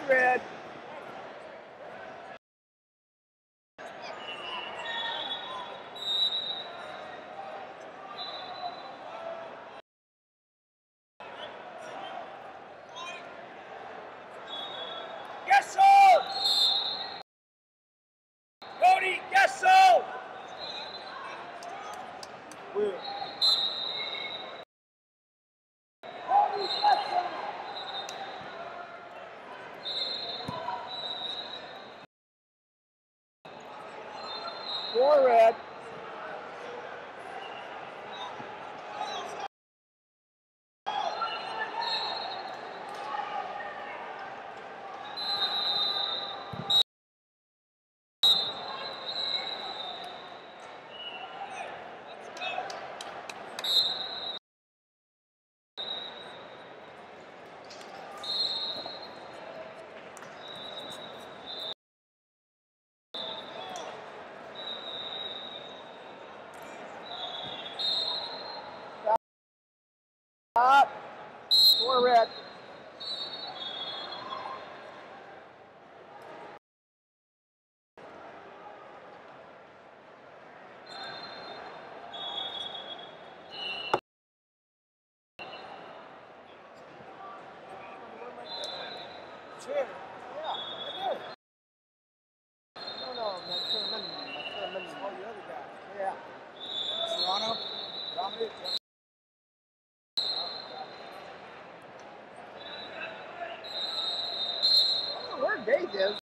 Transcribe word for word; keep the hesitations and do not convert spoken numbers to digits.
red. Yes, sir! Cody, yes, sir! Will. Cody, yes, sir! Four red. Stop. Four red. Chair. Yeah, right there. No, no, that's Sherman. That's Sherman. Oh, the other guy. Yeah. Serrano? Dominic? I don't know where Dave is.